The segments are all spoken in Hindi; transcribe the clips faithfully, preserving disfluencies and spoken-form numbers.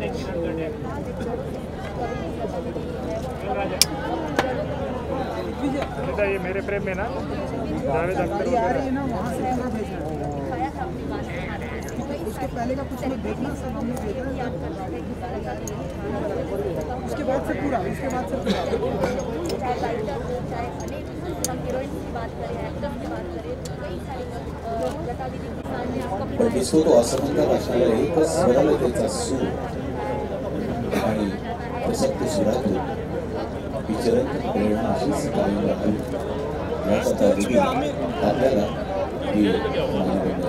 ये मेरे प्रेम में ना जावेद अख्तर ना वहाँ से पूरा भेजना उसके पहले का कुछ मत देखना, सब हमने देखा उसके बाद से पूरा उसके बाद से पूरा पण दिसतो तो असंबंध असणारा एकच स्वरालतेचा सूर आणि प्रसक्त सुरातून विचरण प्रेरणा अशीच कायम राहावी याकरता दिली आपल्याला ही मानवंदना.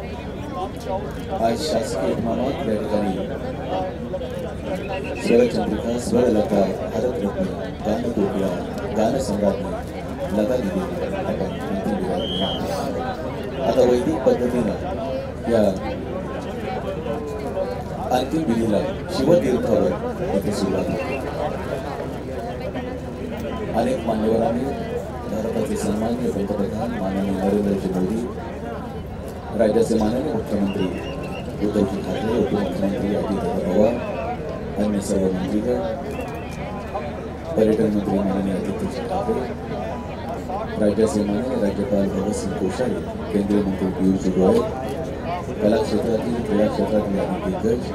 आज शासकीय इमामात या ठिकाणी स्वरचंद्रिका स्वरलता भारतरत्न गानकोकिळा गानसम्राज्ञी लता दिदींना आपण अंतिम विराम देणार. आता वैदिक पद्धतीनं या अंतिम विधीला शिवतीर्थावर इथे सुरुवात होती. अनेक मान्यवरांनी भारताचे सन्माननीय पंतप्रधान माननीय नरेंद्रजी मोदी, राज्याचे माननीय मुख्यमंत्री उद्धवजी ठाकरे, उपमुख्यमंत्री अजितदादा पवार, अन्य सर्व मंत्रीगण, पर्यटन मंत्री माननीय आदित्यजी ठाकरे, राज्याचे माननीय राज्यपाल भगतसिंग कोश्यारी, केंद्रीय मंत्री पियुष गोयल, कला क्षेत्रातील क्रीडा क्षेत्रातील अनेक दिग्गज,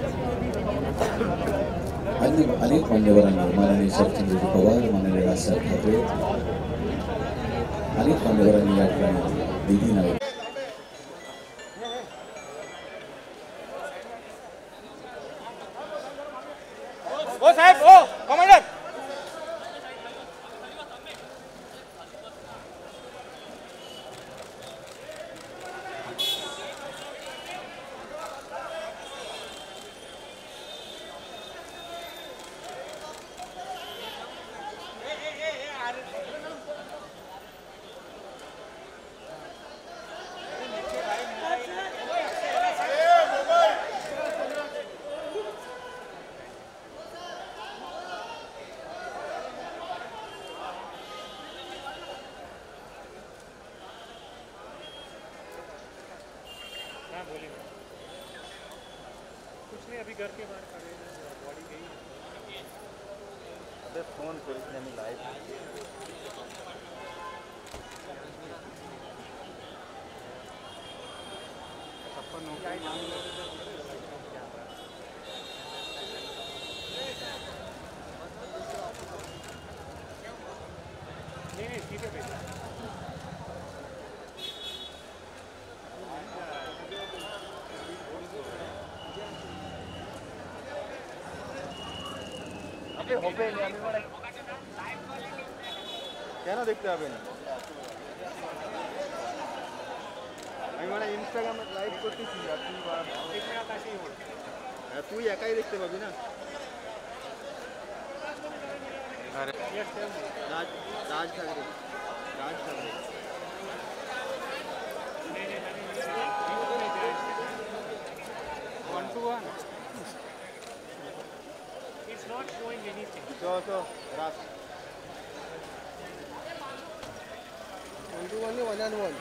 अन्य अनेक मान्यवरांनी माननीय शरदचंद्रजी पवार, माननीय राजसाहेब ठाकरे, अनेक मान्यवरांनी या ठिकाणी विधी नावे ओ साहेब ओ कमांडर कुछ नहीं, अभी घर के बाहर खड़े हैं, बॉडी गई है. अबे फोन कर इसने में लाइव अपन हो गया नहीं नहीं सीधे भेजा. क्या ना देखते अभी मैं इंस्टाग्राम लाइव करती थी तू एकाही देखते बाबी ना. अरे Raj Raj Thackeray Raj Thackeray one two one. It's not showing anything. So so Ras. One to one, one and one.